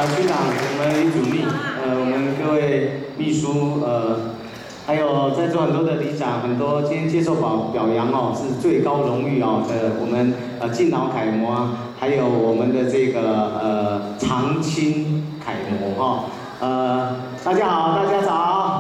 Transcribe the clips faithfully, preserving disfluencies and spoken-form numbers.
啊，局长，我们李主秘，呃，我们各位秘书，呃，还有在座很多的里长，很多今天接受表表扬哦，是最高荣誉哦的我们呃敬老楷模啊，还有我们的这个呃长青楷模哈、哦，呃，大家好，大家早。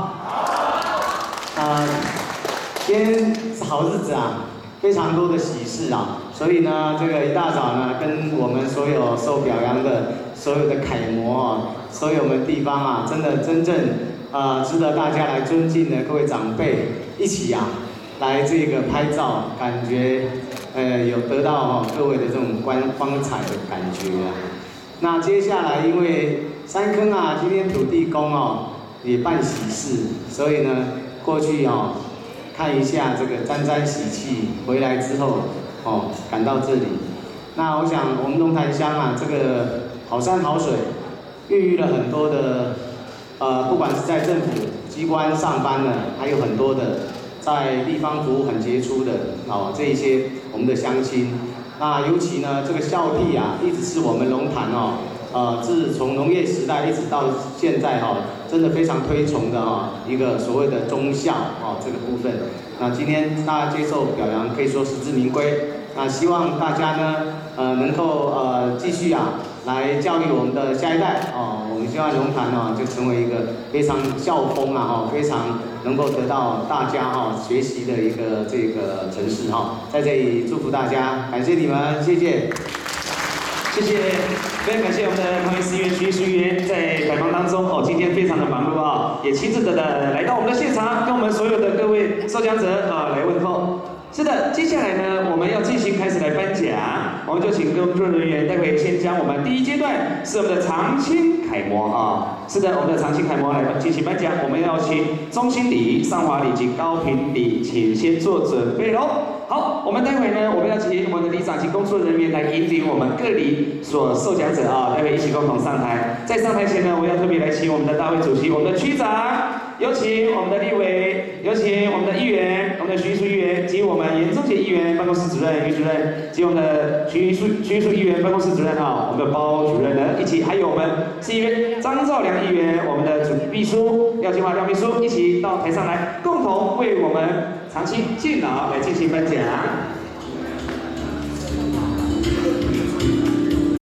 好。呃，今天是好日子啊。 非常多的喜事啊，所以呢，这个一大早呢，跟我们所有受表扬的所有的楷模啊，所有我们地方啊，真的真正啊、呃、值得大家来尊敬的各位长辈一起啊，来这个拍照，感觉呃有得到哦各位的这种光光彩的感觉啊。那接下来因为三坑啊，今天土地公哦也办喜事，所以呢，过去哦。 看一下这个沾沾喜气，回来之后，哦，赶到这里。那我想我们龙潭乡啊，这个好山好水，孕育了很多的，呃，不管是在政府机关上班的，还有很多的在地方服务很杰出的，哦，这一些我们的乡亲。那尤其呢，这个孝悌啊，一直是我们龙潭哦，呃，自从农业时代一直到现在哈、哦。 真的非常推崇的哈一个所谓的忠孝哦这个部分，那今天大家接受表扬可以说实至名归。那希望大家呢呃能够呃继续啊来教育我们的下一代哦，我们希望龙潭哦就成为一个非常校风啊哈非常能够得到大家哈学习的一个这个城市哈，在这里祝福大家，感谢你们，谢谢。 谢谢，非常感谢我们的桃园市议员徐淑媛在百忙当中哦，今天非常的忙碌啊，也亲自的的来到我们的现场，跟我们所有的各位受奖者啊来问候。是的，接下来呢，我们要进行开始来颁奖，我们就请工作人员待会先将我们第一阶段是我们的长青楷模啊，是的，我们的长青楷模来进行颁奖，我们要请中心礼、上华礼及高频礼，请先做准备喽。 好，我们待会呢，我们要请我们的里长及工作人员来引领我们各里所受奖者啊，待会一起共同上台。在上台前呢，我要特别来请我们的大会主席、我们的区长，有请我们的立委，有请我们的议员、我们的徐淑议员及我们严仲杰议员办公室主任、余主任及我们的徐淑徐淑议员办公室主任啊，我们的包主任呢，一起还有我们市议员张兆良议员，我们的主秘书廖金华廖秘书一起到台上来，共同为我们长青敬老来进行颁奖。